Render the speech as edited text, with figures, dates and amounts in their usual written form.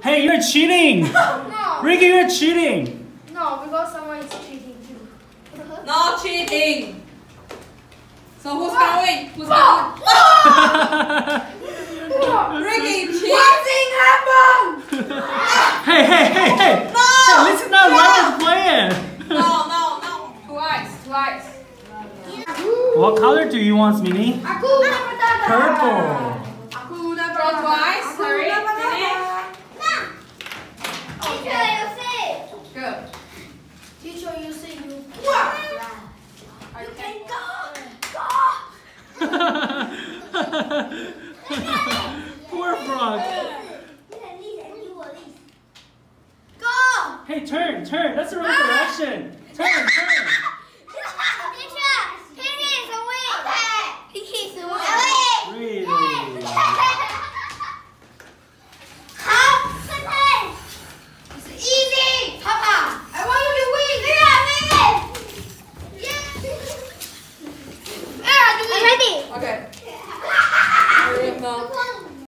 Hey, you're cheating! No. Ricky, you're cheating! No, because someone is cheating too. No cheating. So who's gonna win? Who's gonna win? Ricky, cheat. Nothing happened! Hey! No! Hey, listen now, Ryan's playing! No. Twice. What color do you want, Mini? Hakuna Matata. Purple. Hakuna draw twice. Hurry. Teacher, you say. Good. Teacher, you say you. You can go. Poor frog. Go. Hey, turn. That's the right direction. Turn. Really? It's easy, Papa. I want you to win. Yeah. I'm ready. Okay.